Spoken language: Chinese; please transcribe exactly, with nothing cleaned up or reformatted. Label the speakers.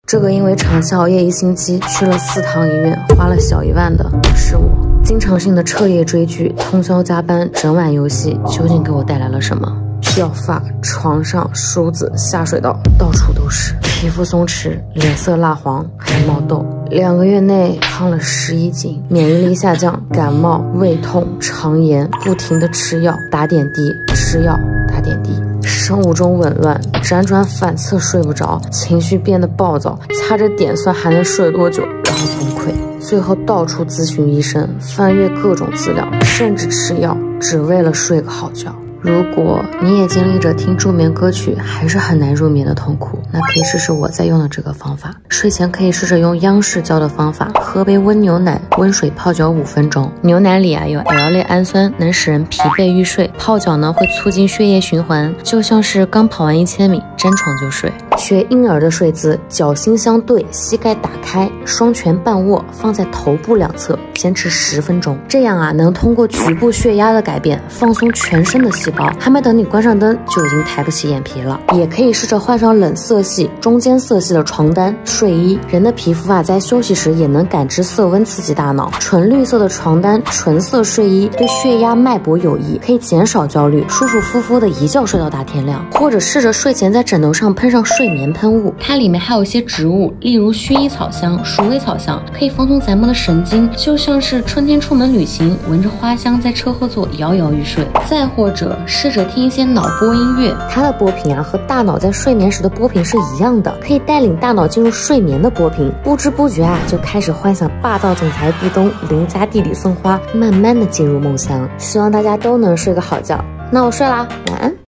Speaker 1: 这个因为长期熬夜一星期去了四趟医院，花了小一万的是我。经常性的彻夜追剧、通宵加班、整晚游戏，究竟给我带来了什么？掉发、床上、梳子、下水道，到处都是。皮肤松弛，脸色蜡黄，还冒痘。两个月内胖了十一斤，免疫力下降，感冒、胃痛、肠炎，不停的吃药、打点滴，吃药、打点滴。生物钟紊乱，辗转反侧睡不着，情绪变得暴躁，掐着点算还能睡多久，然后崩溃。最后到处咨询医生，翻阅各种资料，甚至吃药，只为了睡个好觉。如果你也经历着听助眠歌曲还是很难入眠的痛苦，那可以试试我在用的这个方法。睡前可以试着用央视教的方法，喝杯温牛奶，温水泡脚五分钟。牛奶里啊有 L 类氨酸，能使人疲惫欲睡。泡脚呢会促进血液循环，就像是刚跑完一千米，沾床就睡。学婴儿的睡姿，脚心相对，膝盖打开，双拳半握，放在头部两侧，坚持十分钟。这样啊，能通过局部血压的改变，放松全身的细胞。还没等你关上灯，就已经抬不起眼皮了。也可以试着换上冷色系、中间色系的床单、睡衣。人的皮肤啊，在休息时也能感知色温，刺激大脑。纯绿色的床单、纯色睡衣对血压、脉搏有益，可以减少焦虑，舒舒服服的一觉睡到大天亮。或者试着睡前在枕头上喷上睡眠喷雾，它里面还有一些植物，例如薰衣草香、鼠尾草香，可以放松咱们的神经，就像是春天出门旅行，闻着花香在车后座摇摇欲睡。再或者试着听一些脑波音乐，它的波频啊和大脑在睡眠时的波频是一样的，可以带领大脑进入睡眠的波频，不知不觉啊就开始幻想霸道总裁壁咚、邻家地里送花，慢慢的进入梦乡。希望大家都能睡个好觉，那我睡啦，晚安。